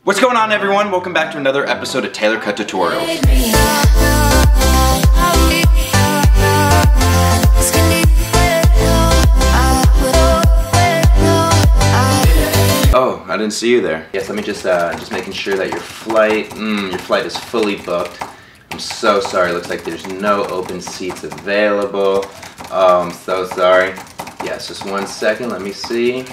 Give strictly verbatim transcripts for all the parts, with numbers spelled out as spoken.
What's going on, everyone? Welcome back to another episode of Taylor Cut Tutorials. Oh, I didn't see you there. Yes, let me just uh, just making sure that your flight, mm, your flight is fully booked. I'm so sorry. Looks like there's no open seats available. Oh, I'm so sorry. Yes, just one second. Let me see.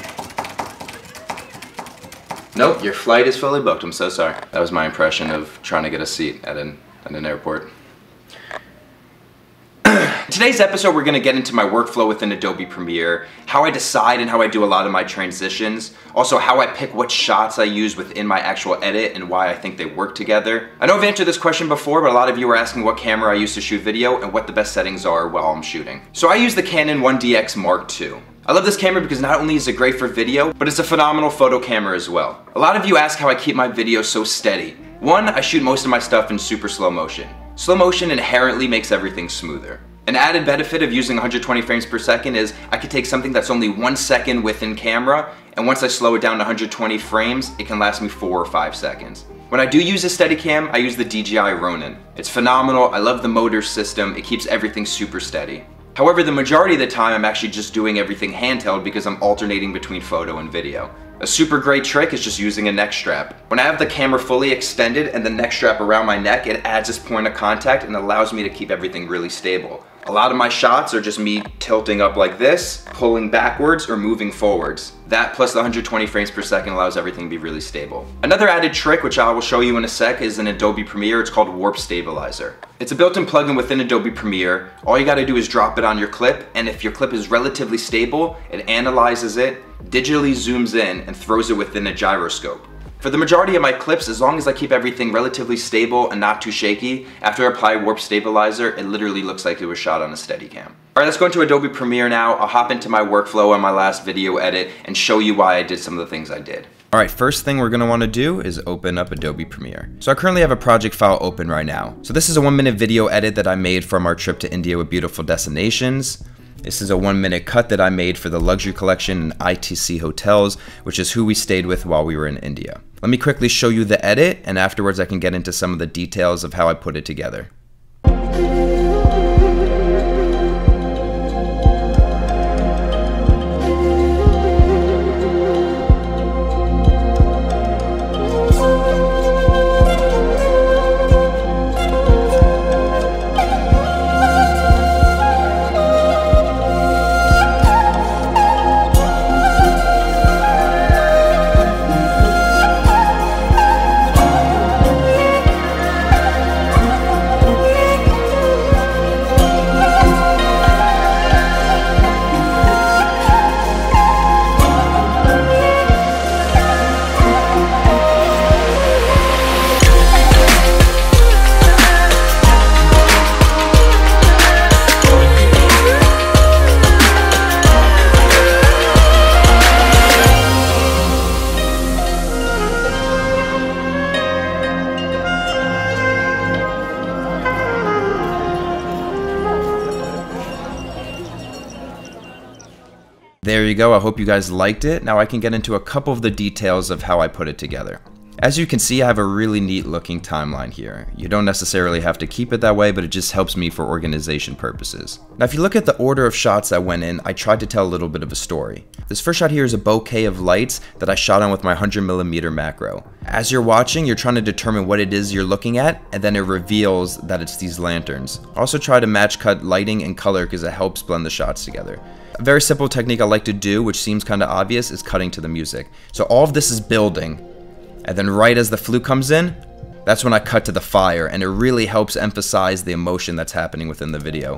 Nope, your flight is fully booked. I'm so sorry. That was my impression of trying to get a seat at an, at an airport. Today's episode, we're going to get into my workflow within Adobe Premiere, how I decide and how I do a lot of my transitions, also how I pick what shots I use within my actual edit and why I think they work together. I know I've answered this question before, but a lot of you are asking what camera I use to shoot video and what the best settings are while I'm shooting. So I use the Canon one D X Mark two. I love this camera because not only is it great for video, but it's a phenomenal photo camera as well. A lot of you ask how I keep my videos so steady. One, I shoot most of my stuff in super slow motion. Slow motion inherently makes everything smoother. An added benefit of using one hundred twenty frames per second is I could take something that's only one second within camera, and once I slow it down to one hundred twenty frames, it can last me four or five seconds. When I do use a Steadicam, I use the D J I Ronin. It's phenomenal, I love the motor system, it keeps everything super steady. However, the majority of the time I'm actually just doing everything handheld because I'm alternating between photo and video. A super great trick is just using a neck strap. When I have the camera fully extended and the neck strap around my neck, it adds this point of contact and allows me to keep everything really stable. A lot of my shots are just me tilting up like this, pulling backwards, or moving forwards. That plus the one hundred twenty frames per second allows everything to be really stable. Another added trick, which I will show you in a sec, is in Adobe Premiere. It's called Warp Stabilizer. It's a built-in plugin within Adobe Premiere. All you gotta do is drop it on your clip, and if your clip is relatively stable, it analyzes it, digitally zooms in, and throws it within a gyroscope. For the majority of my clips, as long as I keep everything relatively stable and not too shaky, after I apply Warp Stabilizer, it literally looks like it was shot on a Steadicam. Alright, let's go into Adobe Premiere now. I'll hop into my workflow on my last video edit and show you why I did some of the things I did. Alright, first thing we're going to want to do is open up Adobe Premiere. So I currently have a project file open right now. So this is a one minute video edit that I made from our trip to India with beautiful destinations. This is a one minute cut that I made for the luxury collection in I T C Hotels, which is who we stayed with while we were in India. Let me quickly show you the edit, and afterwards I can get into some of the details of how I put it together. There you go, I hope you guys liked it. Now I can get into a couple of the details of how I put it together. As you can see, I have a really neat looking timeline here. You don't necessarily have to keep it that way, but it just helps me for organization purposes. Now if you look at the order of shots that went in, I tried to tell a little bit of a story. This first shot here is a bouquet of lights that I shot on with my one hundred millimeter macro. As you're watching, you're trying to determine what it is you're looking at, and then it reveals that it's these lanterns. Also try to match cut lighting and color because it helps blend the shots together. A very simple technique I like to do, which seems kind of obvious, is cutting to the music. So all of this is building, and then right as the flute comes in, that's when I cut to the fire, and it really helps emphasize the emotion that's happening within the video.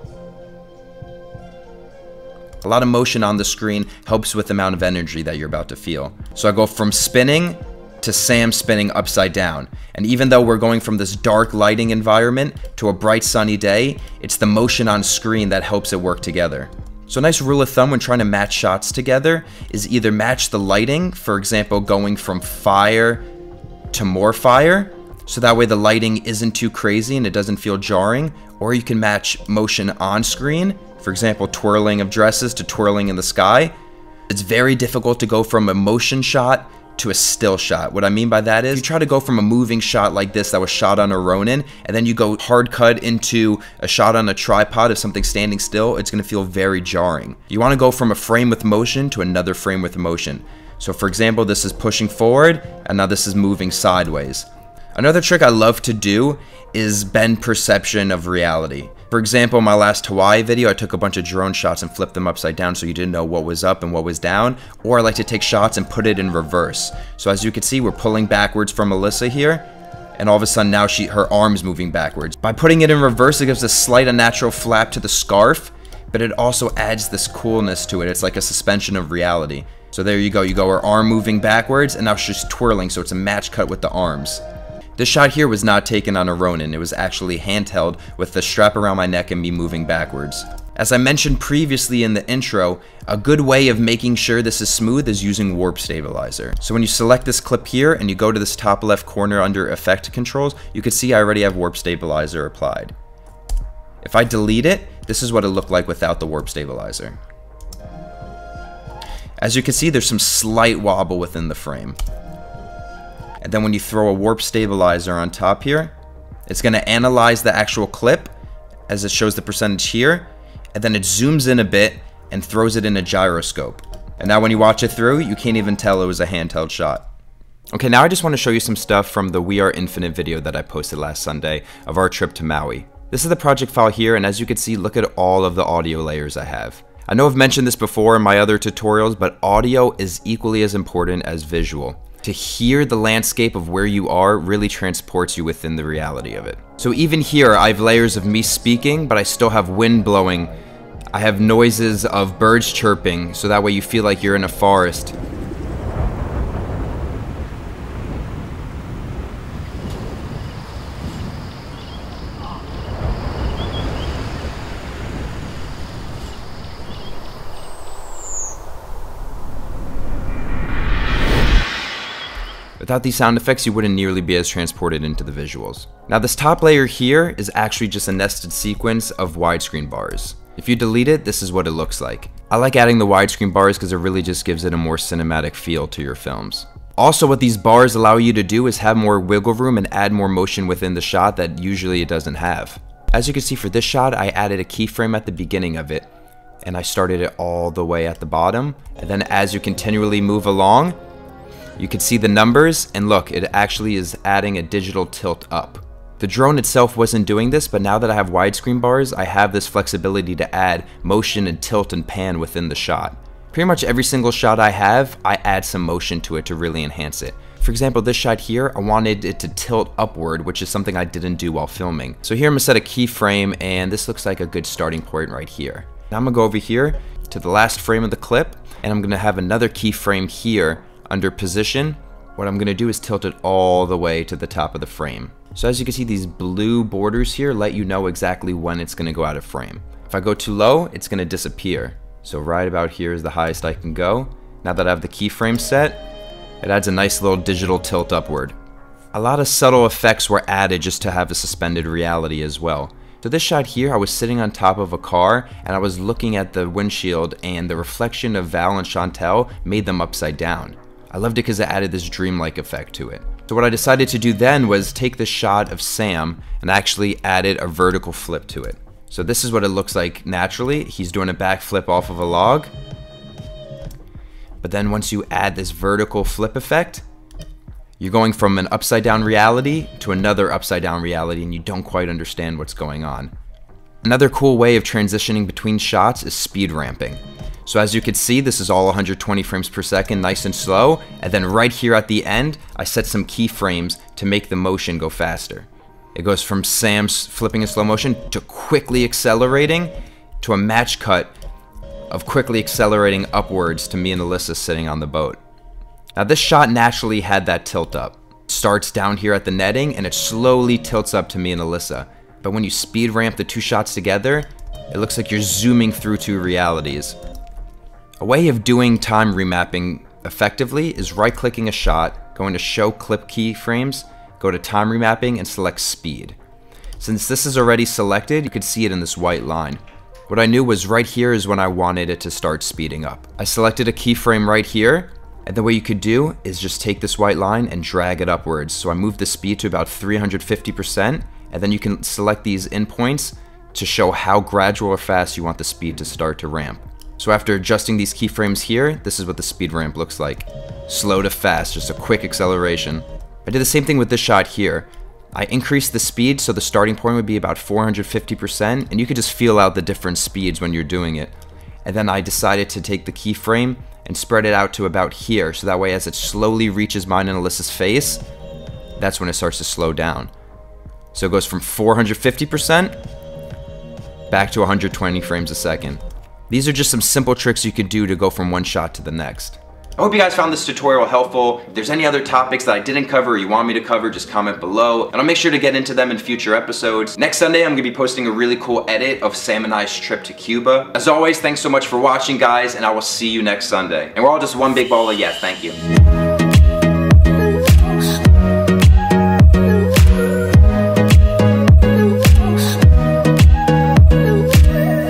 A lot of motion on the screen helps with the amount of energy that you're about to feel. So I go from spinning to Sam spinning upside down. And even though we're going from this dark lighting environment to a bright sunny day, it's the motion on screen that helps it work together. So a nice rule of thumb when trying to match shots together is either match the lighting, for example, going from fire to more fire, so that way the lighting isn't too crazy and it doesn't feel jarring, or you can match motion on screen, for example, twirling of dresses to twirling in the sky. It's very difficult to go from a motion shot to a still shot. What I mean by that is you try to go from a moving shot like this that was shot on a Ronin, and then you go hard cut into a shot on a tripod of something standing still, it's gonna feel very jarring. You wanna go from a frame with motion to another frame with motion. So for example, this is pushing forward, and now this is moving sideways. Another trick I love to do is bend perception of reality. For example, in my last Hawaii video, I took a bunch of drone shots and flipped them upside down so you didn't know what was up and what was down. Or I like to take shots and put it in reverse. So as you can see, we're pulling backwards from Melissa here, and all of a sudden now she her arm's moving backwards. By putting it in reverse, it gives a slight unnatural flap to the scarf, but it also adds this coolness to it. It's like a suspension of reality. So there you go, you go her arm moving backwards, and now she's twirling, so it's a match cut with the arms. This shot here was not taken on a Ronin, it was actually handheld with the strap around my neck and me moving backwards. As I mentioned previously in the intro, a good way of making sure this is smooth is using warp stabilizer. So when you select this clip here and you go to this top left corner under effect controls, you can see I already have warp stabilizer applied. If I delete it, this is what it looked like without the warp stabilizer. As you can see, there's some slight wobble within the frame. And then when you throw a warp stabilizer on top here, it's going to analyze the actual clip as it shows the percentage here, and then it zooms in a bit and throws it in a gyroscope. And now when you watch it through, you can't even tell it was a handheld shot. Okay, now I just want to show you some stuff from the We Are Infinite video that I posted last Sunday of our trip to Maui. This is the project file here, and as you can see, look at all of the audio layers I have. I know I've mentioned this before in my other tutorials, but audio is equally as important as visual. To hear the landscape of where you are really transports you within the reality of it. So even here, I have layers of me speaking, but I still have wind blowing. I have noises of birds chirping, so that way you feel like you're in a forest. Without these sound effects, you wouldn't nearly be as transported into the visuals. Now this top layer here is actually just a nested sequence of widescreen bars. If you delete it, this is what it looks like. I like adding the widescreen bars because it really just gives it a more cinematic feel to your films. Also, what these bars allow you to do is have more wiggle room and add more motion within the shot that usually it doesn't have. As you can see for this shot, I added a keyframe at the beginning of it, and I started it all the way at the bottom, and then as you continually move along, you can see the numbers, and look, it actually is adding a digital tilt up. The drone itself wasn't doing this, but now that I have widescreen bars, I have this flexibility to add motion and tilt and pan within the shot. Pretty much every single shot I have, I add some motion to it to really enhance it. For example, this shot here, I wanted it to tilt upward, which is something I didn't do while filming. So here I'm gonna set a keyframe, and this looks like a good starting point right here. Now I'm gonna go over here to the last frame of the clip, and I'm gonna have another keyframe here under position. What I'm gonna do is tilt it all the way to the top of the frame. So as you can see, these blue borders here let you know exactly when it's gonna go out of frame. If I go too low, it's gonna disappear. So right about here is the highest I can go. Now that I have the keyframe set, it adds a nice little digital tilt upward. A lot of subtle effects were added just to have a suspended reality as well. So this shot here, I was sitting on top of a car and I was looking at the windshield, and the reflection of Val and Chantel made them upside down. I loved it because it added this dreamlike effect to it. So what I decided to do then was take the shot of Sam and actually added a vertical flip to it. So this is what it looks like naturally. He's doing a backflip off of a log. But then once you add this vertical flip effect, you're going from an upside down reality to another upside down reality, and you don't quite understand what's going on. Another cool way of transitioning between shots is speed ramping. So as you can see, this is all one hundred twenty frames per second, nice and slow, and then right here at the end, I set some keyframes to make the motion go faster. It goes from Sam's flipping in slow motion to quickly accelerating to a match cut of quickly accelerating upwards to me and Alyssa sitting on the boat. Now this shot naturally had that tilt up. It starts down here at the netting and it slowly tilts up to me and Alyssa. But when you speed ramp the two shots together, it looks like you're zooming through two realities. A way of doing time remapping effectively is right-clicking a shot, going to Show Clip Keyframes, go to Time Remapping, and select Speed. Since this is already selected, you can see it in this white line. What I knew was right here is when I wanted it to start speeding up. I selected a keyframe right here, And then what you could do is just take this white line and drag it upwards. So I moved the speed to about three hundred fifty percent, and then you can select these endpoints to show how gradual or fast you want the speed to start to ramp. So after adjusting these keyframes here, this is what the speed ramp looks like. Slow to fast, just a quick acceleration. I did the same thing with this shot here. I increased the speed so the starting point would be about four hundred fifty percent, and you could just feel out the different speeds when you're doing it. And then I decided to take the keyframe and spread it out to about here, so that way as it slowly reaches mine and Alyssa's face, that's when it starts to slow down. So it goes from four hundred fifty percent back to one hundred twenty frames a second. These are just some simple tricks you could do to go from one shot to the next. I hope you guys found this tutorial helpful. If there's any other topics that I didn't cover or you want me to cover, just comment below, and I'll make sure to get into them in future episodes. Next Sunday, I'm gonna be posting a really cool edit of Sam and I's trip to Cuba. As always, thanks so much for watching, guys, and I will see you next Sunday. And we're all just one big ball of yes, thank you.